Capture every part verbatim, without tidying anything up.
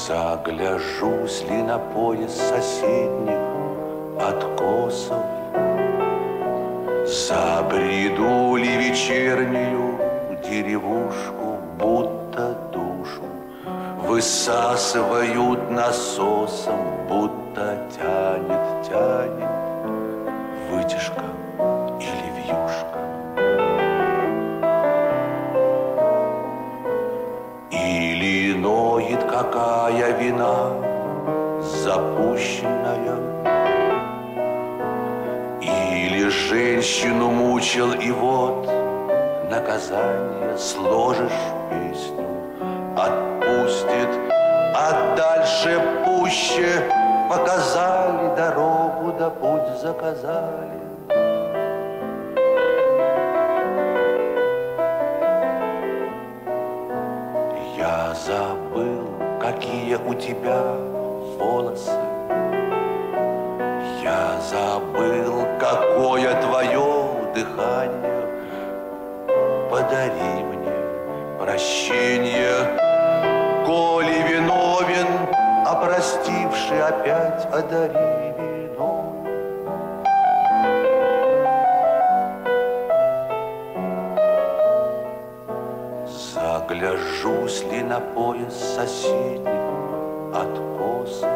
Загляжусь ли на пояс соседних откосов, забреду ли вечернюю деревушку, будто душу высасывают насосом, будто тянет, тянет вытяжка или вьюшка. Или ноет какая вина запущенная, или женщину мучил, и вот наказание сложишь песню, отпустит, а дальше пуще показали дорогу, да путь заказали. Я забыл, какие у тебя волосы, я забыл, какое твое дыхание. Подари мне прощение, коли виновен, а простивший опять одари вино. Загляжусь ли на пояс соседних откосов,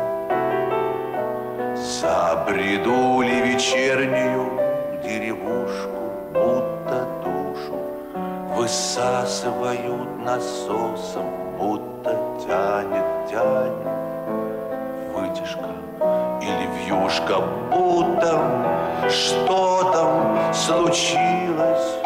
забреду ли вечернюю деревушку, будто душу высасывают насосом, будто тянет, тянет вытяжка или вьюшка, будто что там случилось.